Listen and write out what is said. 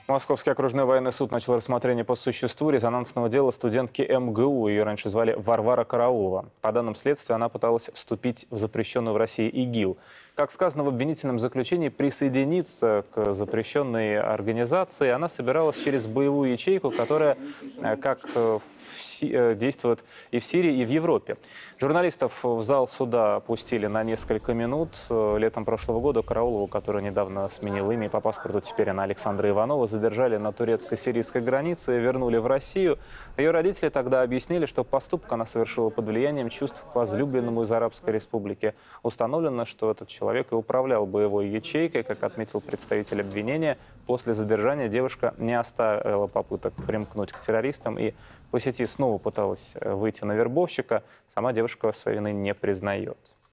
Московский окружной военный суд начал рассмотрение по существу резонансного дела студентки МГУ. Ее раньше звали Варвара Караулова. По данным следствия, она пыталась вступить в запрещенную в России ИГИЛ. Как сказано в обвинительном заключении, присоединиться к запрещенной организации она собиралась через боевую ячейку, которая действует и в Сирии, и в Европе. Журналистов в зал суда пустили на несколько минут. Летом прошлого года Караулову, которая недавно сменила имя, и по паспорту теперь она Александра Иванова, задержали на турецко-сирийской границе и вернули в Россию. Ее родители тогда объяснили, что поступок она совершила под влиянием чувств к возлюбленному из Арабской Республики. Установлено, что этот человек и управлял боевой ячейкой. Как отметил представитель обвинения, после задержания девушка не оставила попыток примкнуть к террористам и по сети снова пыталась выйти на вербовщика. Сама девушка своей вины не признает.